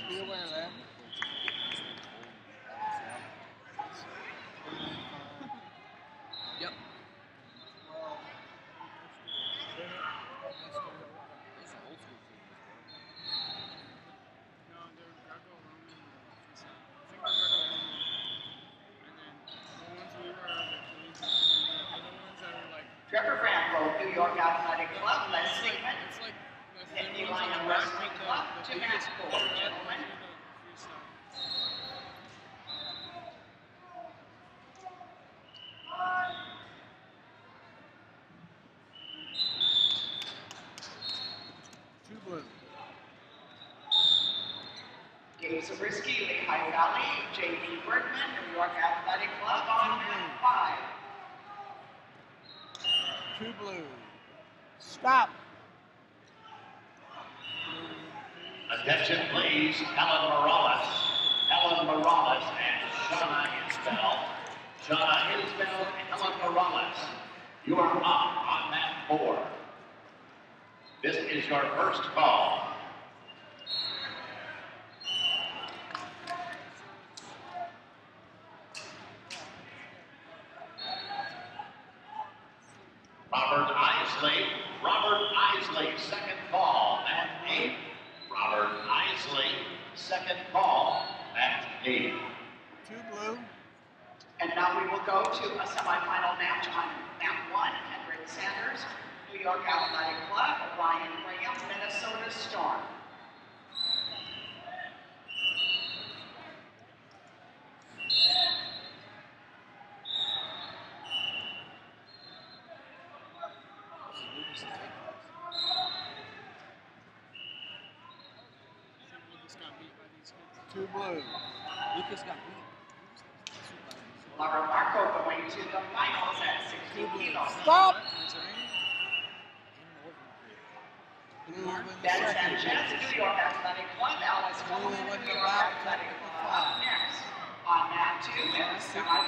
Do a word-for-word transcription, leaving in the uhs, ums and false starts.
Be aware of that. Yep. Those are old school figures, bro. No, they're Greco-Roman. I think they're Greco-Roman. And then the ones we were are the Phillies, and then the other ones that are like. Trevor Franco, New York Athletic Club, let's It's see like, it. it's like the Hit thin the ones line on of the back Wrestling with the, Club the to biggest match four. four, Those are gentlemen. the freestyle. Two blue. Gabe Zabriskie, Lehigh Valley, J D Bergman, New York Athletic Club on mat five. Two blue. Stop. Attention, please. Helen Morales. Helen Morales and Shauna Isbell. Shauna Isbell and Helen Morales. You are up on mat four. This is your first call. Robert Isley. Robert Isley, second call at eight. Robert Isley, second call at eight. Two blue. And now we will go to a semifinal match on mat one. Henrik Sanders, New York Athletic Club, Ryan Graham, Minnesota Storm. Two blue. Lucas got beat. Laura Marco going to the finals at sixty kilos. Stop. Blue Blue win win the Ben second. Sanchez, New York Athletic Club, Alice Blue Coleman, win New the York back, Athletic the Club five. up next. On mat two, in the semifinals.